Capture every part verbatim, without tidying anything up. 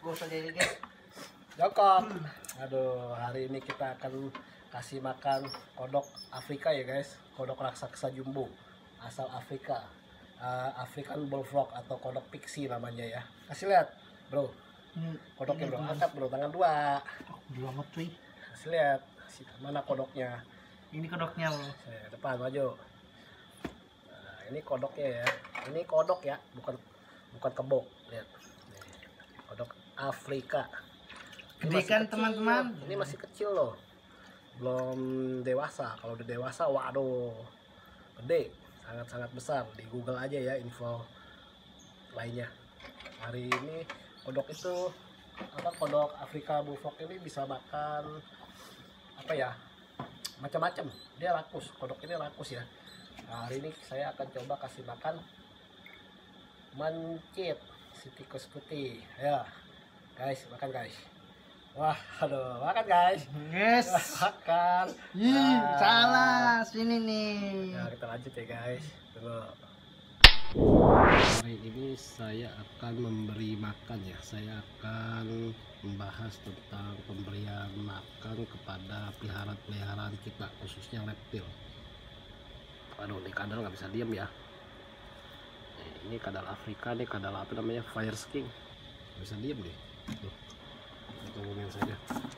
Gue saja ini guys. Jokop. Aduh, hari ini kita akan kasih makan kodok Afrika ya guys. Kodok raksasa jumbo asal Afrika. Uh, African bullfrog atau kodok pixie namanya ya. Kasih lihat, bro. Kodoknya bro, angkat bro, tangan dua. Oh, dua amat cuy. Kasih lihat, mana kodoknya? Ini kodoknya bro. Saya depan maju. Nah, ini kodoknya ya. Ini kodok ya, bukan bukan kebok. Lihat. Kodok Afrika. Gede kan teman-teman? Ini masih kecil loh, belum dewasa. Kalau udah dewasa, waduh, gede, sangat-sangat besar. Di Google aja ya info lainnya. Hari ini kodok itu apa? Kodok Afrika bullfrog ini bisa makan apa ya? Macam-macam. Dia rakus. Kodok ini rakus ya. Nah, hari ini saya akan coba kasih makan mencit si tikus putih. Ya, guys, makan guys. Wah, aduh, makan guys. Yes. Makan. Ih, Nah. salah. Sini nih. Nah, kita lanjut ya guys. Tunggu. Hari ini saya akan memberi makan ya. Saya akan membahas tentang pemberian makan kepada peliharaan-peliharaan kita, khususnya reptil. Aduh, ini kadal nggak bisa diem ya. Ini kadal Afrika, nih kadal apa namanya, fire sking. Nggak bisa diem deh. Tuh. Kita ngomongin saja.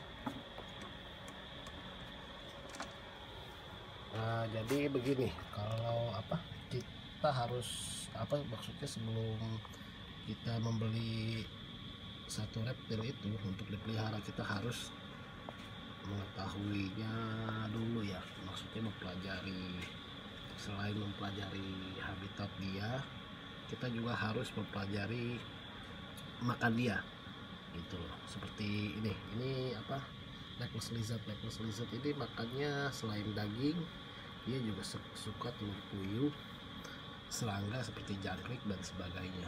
Nah, jadi begini, kalau apa kita harus apa maksudnya sebelum kita membeli satu reptil itu untuk dipelihara, kita harus mengetahuinya dulu ya. Maksudnya mempelajari, selain mempelajari habitat dia, kita juga harus mempelajari makan dia gitu loh. Seperti ini, ini apa, legless lizard. Legless lizard ini makannya selain daging, dia juga suka telur puyuh, serangga seperti jangkrik dan sebagainya.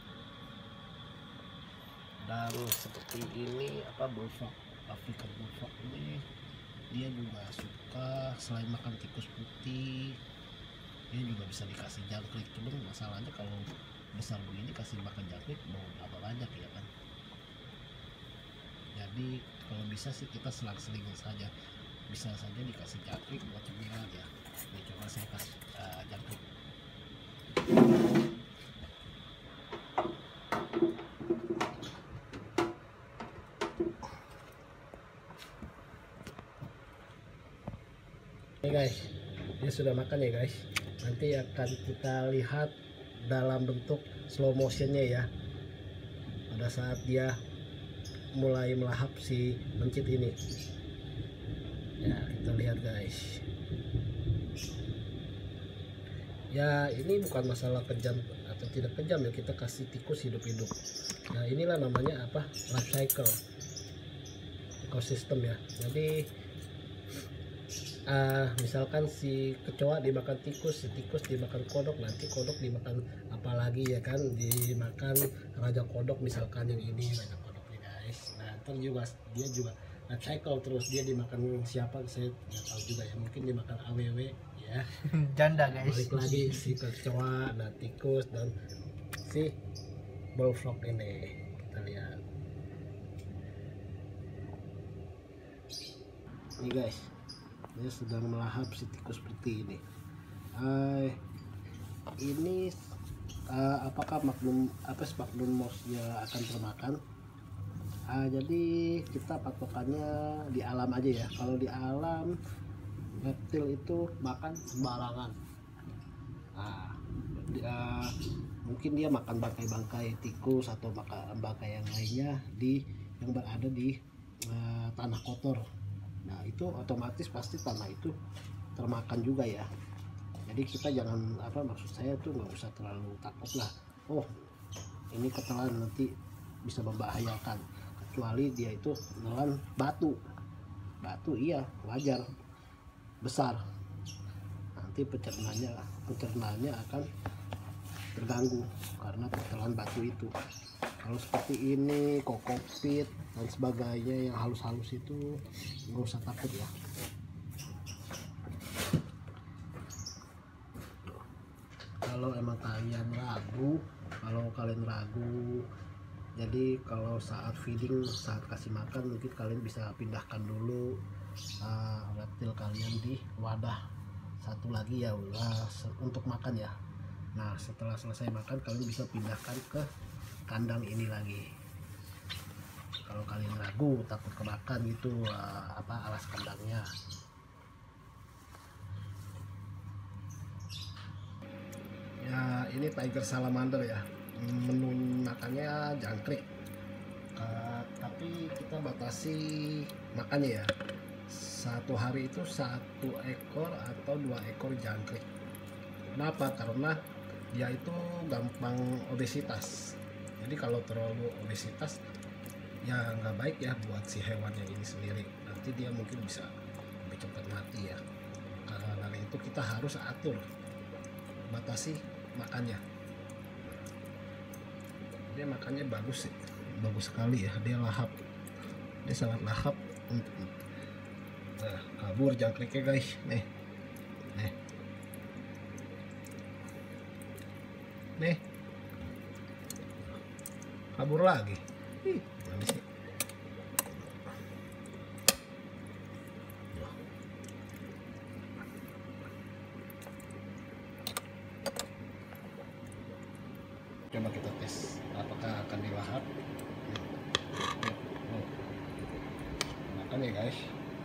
Dan seperti ini apa, bullfrog, African bullfrog ini dia juga suka selain makan tikus putih, dia juga bisa dikasih jangkrik. Cuman masalahnya kalau besar begini kasih makan jangkrik mau berapa banyak ya kan. Jadi kalau bisa sih kita selang-selingin saja, bisa saja dikasih jangkrik buat cemilan ya. Ini coba saya kasih uh, jangkrik. Oke guys, dia sudah makan ya guys. Nanti akan kita lihat dalam bentuk slow motionnya ya, pada saat dia mulai melahap si mencit ini ya. Kita lihat guys ya, ini bukan masalah kejam atau tidak kejam ya, kita kasih tikus hidup-hidup. Nah, inilah namanya apa, life cycle ekosistem ya. Jadi uh, misalkan si kecoa dimakan tikus, si tikus dimakan kodok, nanti kodok dimakan apa lagi ya kan, dimakan raja kodok misalkan, yang ini raja kodok nih guys. Nah, ntar juga dia juga life cycle terus, dia dimakan siapa saya nggak tahu juga ya, mungkin dimakan aww ya. Janda guys. Balik lagi si kecoa, nah tikus dan si bullfrog ini. Kita lihat ini guys, dia sedang melahap si tikus putih ini. Uh, ini uh, apakah magnum apa magnum mouse-nya akan termakan? Uh, jadi kita patokannya di alam aja ya. Kalau di alam reptil itu makan sembarangan. Nah, uh, mungkin dia makan bangkai-bangkai tikus atau makan bangkai yang lainnya di yang berada di uh, tanah kotor. Nah, itu otomatis pasti tanah itu termakan juga ya. Jadi kita jangan apa, maksud saya tuh nggak usah terlalu takut lah. Oh, ini ketelan nanti bisa membahayakan. Kecuali dia itu menelan batu. Batu iya wajar, besar. Nanti pencernaannya pencernaannya akan terganggu karena tertelan batu itu. Kalau seperti ini, kokopit dan sebagainya yang halus-halus itu nggak usah takut ya. Kalau emang kalian ragu, kalau kalian ragu Jadi kalau saat feeding, saat kasih makan, mungkin kalian bisa pindahkan dulu uh, reptil kalian di wadah satu lagi ya, uh, untuk makan ya. Nah setelah selesai makan kalian bisa pindahkan ke kandang ini lagi. Kalau kalian ragu takut kemakan gitu uh, apa alas kandangnya. Ya ini tiger salamander ya, menu makannya jangkrik, uh, tapi kita batasi makannya ya, satu hari itu satu ekor atau dua ekor jangkrik. Kenapa? Karena dia itu gampang obesitas. Jadi kalau terlalu obesitas ya nggak baik ya buat si hewannya ini sendiri, nanti dia mungkin bisa lebih cepat mati ya. Karena itu kita harus atur, batasi makannya. Dia makannya bagus sih, bagus sekali ya, dia lahap, dia sangat lahap. Nah kabur jangkriknya guys, nih nih nih kabur lagi. Ih, mana sih? Coba kita tes apakah akan dilahap. Oh. Makan ya guys.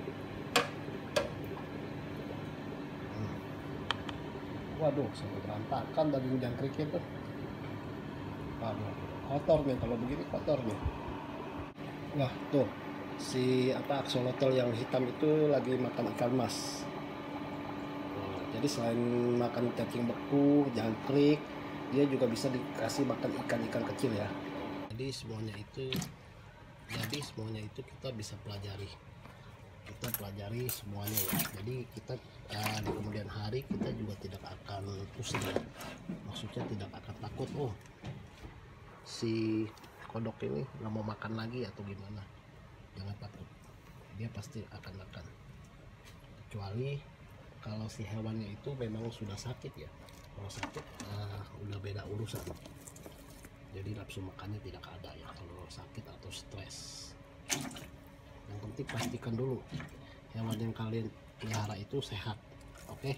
Hmm. Waduh, sampai berantakan daging jangkriknya tuh. Waduh, kotor nih kalau begini, kotor nih. Wah tuh si apa axolotl yang hitam itu lagi makan ikan mas. Nah, jadi selain makan cacing beku, jangkrik, dia juga bisa dikasih makan ikan-ikan kecil ya. Jadi semuanya itu, jadi semuanya itu kita bisa pelajari. Kita pelajari semuanya ya. Jadi kita uh, di kemudian hari kita juga tidak akan pusing ya. Maksudnya tidak akan takut, oh si kodok ini nggak mau makan lagi atau gimana. Jangan takut, dia pasti akan makan, kecuali kalau si hewannya itu memang sudah sakit ya. Kalau sakit uh, udah beda urusan, jadi nafsu makannya tidak ada ya kalau sakit atau stres. Yang penting pastikan dulu hewan yang kalian pelihara itu sehat. Oke.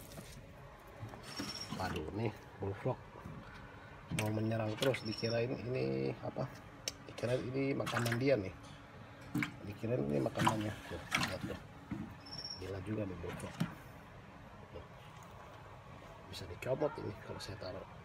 Waduh nih bullfrog mau menyerang terus, dikirain ini apa, dikirain ini makanan dia nih, dikirain ini makanannya. Tuh, lihat tuh, gila juga nih bullfrog. Tuh. Bisa dicomot ini kalau saya taruh.